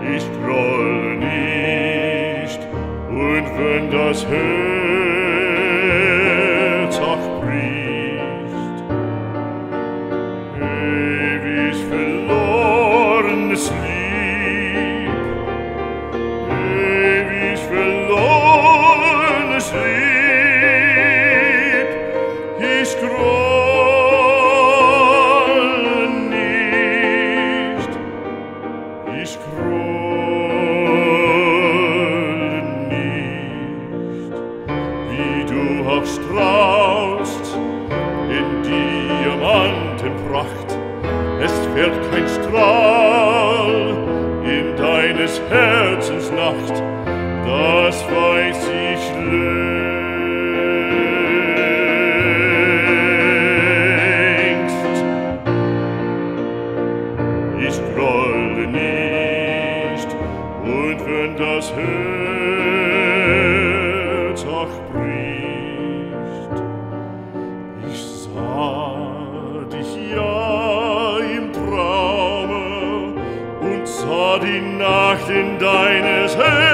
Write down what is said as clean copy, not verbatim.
Ich grolle nicht, und wenn das Herz auch bricht, ewig verlorenes Lieb, ewig verlorenes Lieb, ich grolle nicht, ich grolle nicht, wie du auch strahlst in Diamantenpracht, es fällt kein Strahl in deines Herzens Nacht, das weiß ich längst. Ich grolle nicht, und wenn das Herz auch bricht, ich sah dich ja im Traume und sah die Nacht in deines Herz